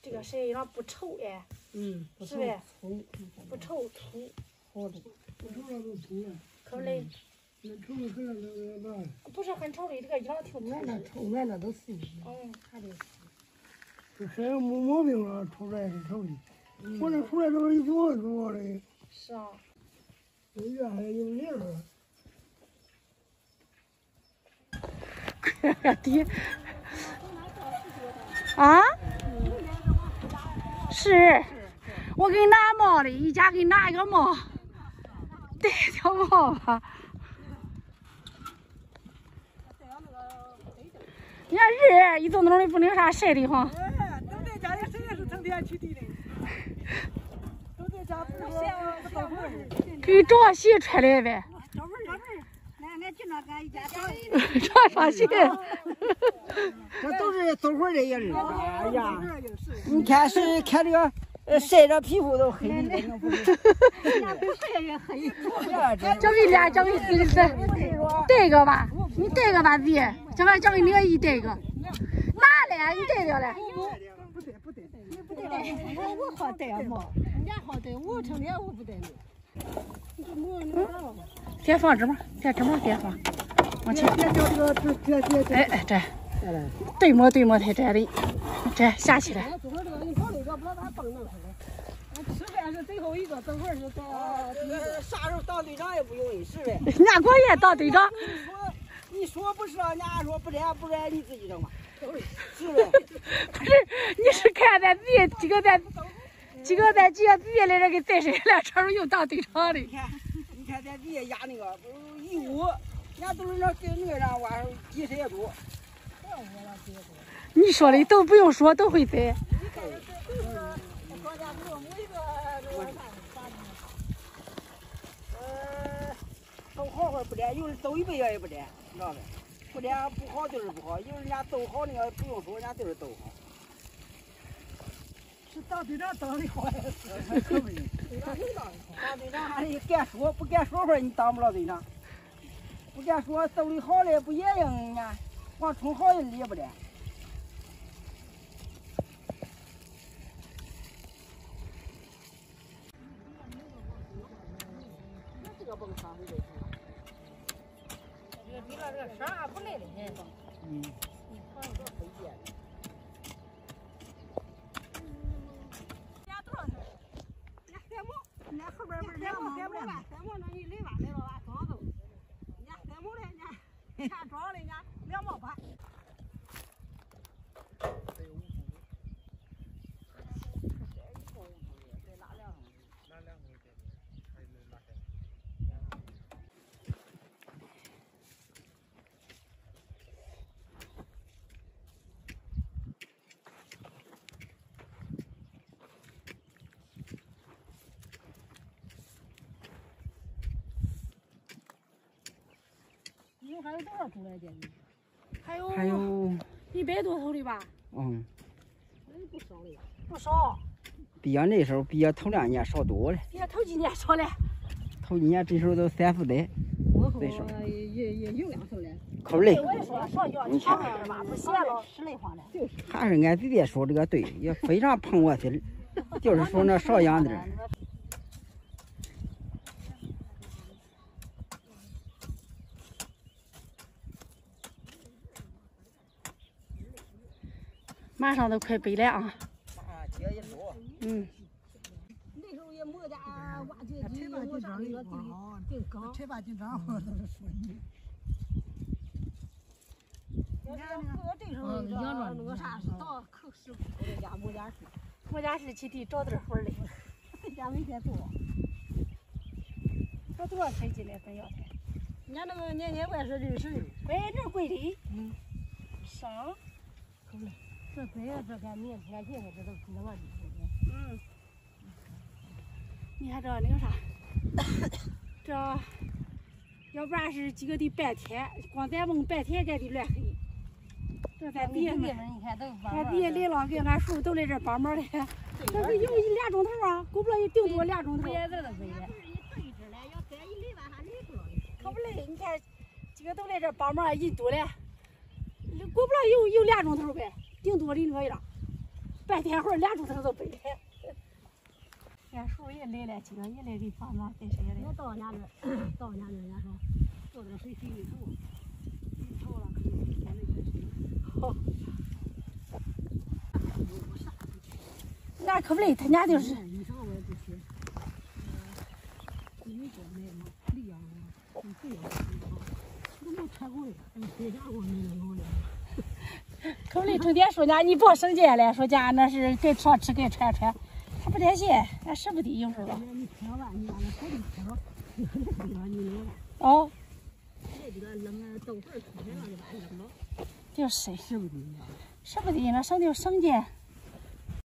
这个谁让不稠哎？是呗？不稠粗。 好的。不稠了都粗了。 可嘞。 那稠了可能那个。 不是很稠的，这个秧挺俺那稠，俺那都细。 还得细。 这谁没毛病了，出来是稠的。我这出来都是一坨坨的。 是啊。 这院还有粒儿。 爹。啊？是，我给你拿帽的，一家给你拿一个帽，戴条帽吧。你看日一动动的不那啥晒的慌。 都在家里，谁也是成天去地的。都在家不说不会儿。 给找鞋穿来呗。 找门儿，俺经常俺一家找双鞋。 这都是走会儿的也是。哎呀，你看谁看这个晒着皮肤都黑的，那不是？ 不晒也黑。 交给俩，交给带一个吧，你带一个吧自己，交给你个一带一个，拿来，你带掉了。 不带，我好戴帽，人家好戴，我成天我不戴的。 先放这么，先这么先放，往前。哎，这。对摸才这里，这下去了。 吃饭是最后一个，等会儿是到。 啥时候当队长也不容易，是呗？ 人家过也当队长。 你说不是，人家说不然你自己整吧，是呗？ 不是，你是看咱自己几个咱几个自己来这给带谁了，这时候又当队长的。 你看咱底下压那个一屋，人家都是那跟那个上玩鸡谁也多。 你说的都不用说，都会栽。 走好会不沾，有人走一辈子也不沾，你知道呗？不沾不好就是不好，有人家走好那个不用说，人家就是走好。 是当队长当的好还是？可不行。当队长还得敢说，不敢说话你当不了队长。不敢说走的好嘞，不也应人家，光冲好人也不沾。 比了这个啥不累的很。你放一个飞剑。 家多少钱？家三毛，人后边不是两毛吧？三毛那你累吧来了吧？多少走？人家三毛的，人家看多少的，人家2毛8。还有多少头来见你？ 还有100多头的吧？ 不少了。 不少。 比俺那时候，比俺头2年少多了。 比俺头几年少了。 头几年这时候都3、4代。 最少也有2头了。 可累。 我也说少要强点吧，不闲了，实累慌了。就是。 还是俺姐姐说这个对，也非常碰我心，就是说那少养点。 马上都快背了啊！ 接一多。 那时候也没家挖掘机，没啥那个定缸。 柴八斤张，我都是说你。 你看那个这时候那个啥是到口师傅的家我家是去地找点活嘞， 在家每天做。 这多少钱进来咱要钱？ 人家那个年年怪是认识的， 这贵的。上。 这白这干明天进来这都那么的。 你看这那个啥，这要不然是几个得半天，光咱蒙半天该得乱黑。这咱弟们，俺弟来了，跟俺叔都来这帮忙的。这是有1-2钟头啊，够不了顶多2钟头。可不累，你看几个都来这帮忙，人多了，过不了有2钟头呗，顶多的那个样。 白天会儿2柱头都背来。俺叔也来了几个，也来给帮忙给谁的。 我到俺家这，人家说做点水洗浴头，浴头了可以洗那个水。好。 那可不嘞，他家就是。 衣裳我也不洗。你多买嘛，利阳嘛，你不要洗嘛，都没穿过呀，别家我没弄了。 可不嘞，成天说家你别省钱了，说家那是该吃吃该穿穿，他不带些，俺舍不得有时候。 你穿完你把那好的穿，那个地方你扔了。 哦。 那这个扔豆腐出来了就把它扔了。 就是。 舍不得呀。 舍不得，那省点省钱。